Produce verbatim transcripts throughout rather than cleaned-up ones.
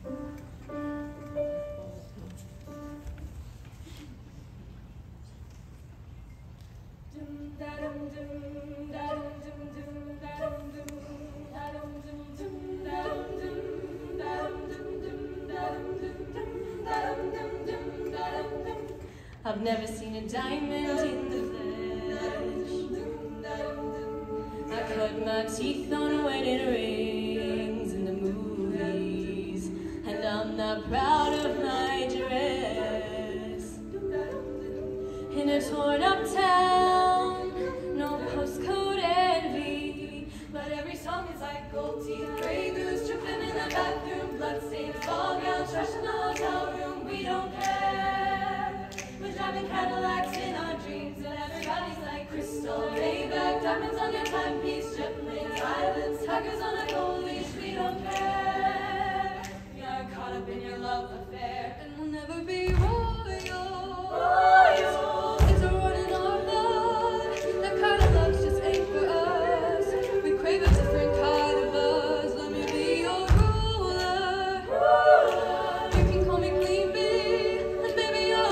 I've never seen a diamond in the flesh. I cut my teeth on wedding rings in the movies, and I'm not proud of my dress. In a torn up town, no postcode envy, but every song is like gold teeth, gray goose tripping in the bathroom, bloodstains, ball gowns, trash in the hotel room. We don't care. We're driving Cadillacs in our dreams, and everybody's like crystal, Maybach, diamonds on your timepiece, jet planes, islands, tigers on a gold leash. We don't care. We are caught up in your love affair, and we'll never be royal. Royal. It's a run in our blood. That kind of love's just ain't for us. We crave a different kind of buzz. Let me be your ruler. Ruler. You can call me Queen Bee, and baby I'll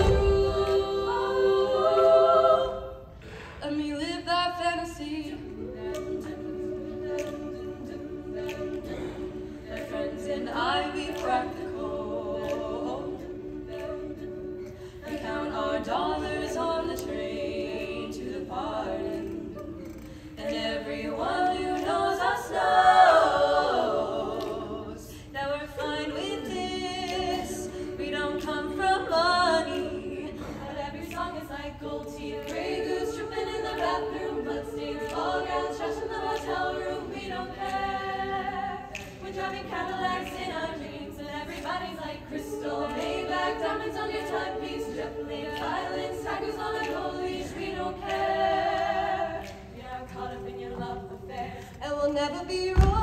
rule. Let me live that fantasy. That friends and I, we crack the code. We count our dollars on the train to the pardon, and everyone who knows us knows that we're fine with this. We don't come from money, but every song is like gold teeth, gray goose tripping in the bathroom, bloodstains, ball gowns, trash in the hotel room. We don't care. We're driving Cadillacs in our dreams, and everybody's like crystal, Maybach, diamonds on your timepiece, jet planes, islands, tigers on a gold leash. We don't care. We are caught up in your love affair, and we'll never be royal.